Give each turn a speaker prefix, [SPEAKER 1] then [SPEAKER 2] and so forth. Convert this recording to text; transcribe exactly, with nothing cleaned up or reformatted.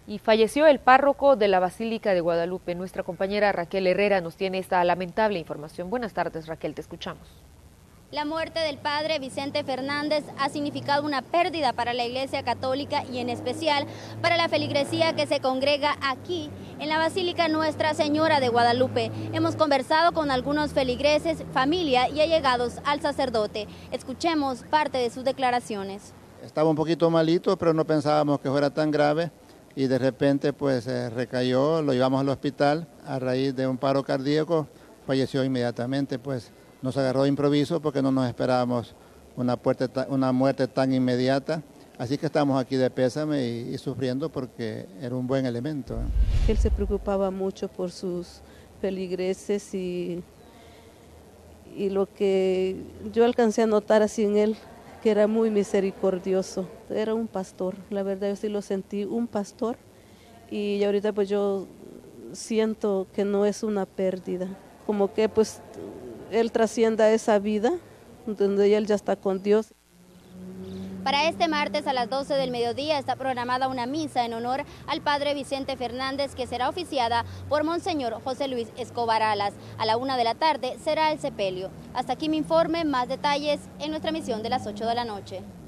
[SPEAKER 1] Y falleció el párroco de la Basílica de Guadalupe. Nuestra compañera Raquel Herrera nos tiene esta lamentable información. Buenas tardes, Raquel, te escuchamos.
[SPEAKER 2] La muerte del padre Vicente Fernández ha significado una pérdida para la Iglesia Católica y en especial para la feligresía que se congrega aquí en la Basílica Nuestra Señora de Guadalupe. Hemos conversado con algunos feligreses, familia y allegados al sacerdote. Escuchemos parte de sus declaraciones.
[SPEAKER 3] Estaba un poquito malito, pero no pensábamos que fuera tan grave y de repente pues eh, recayó, lo llevamos al hospital a raíz de un paro cardíaco, falleció inmediatamente, pues nos agarró de improviso porque no nos esperábamos una, puerte, una muerte tan inmediata, así que estamos aquí de pésame y, y sufriendo porque era un buen elemento.
[SPEAKER 4] Él se preocupaba mucho por sus feligreses y, y lo que yo alcancé a notar así en él, que era muy misericordioso, era un pastor, la verdad yo sí lo sentí, un pastor, y ahorita pues yo siento que no es una pérdida, como que pues él trascienda esa vida, donde él ya está con Dios.
[SPEAKER 2] Para este martes a las doce del mediodía está programada una misa en honor al padre Vicente Fernández que será oficiada por Monseñor José Luis Escobar Alas. A la una de la tarde será el sepelio. Hasta aquí mi informe, más detalles en nuestra emisión de las ocho de la noche.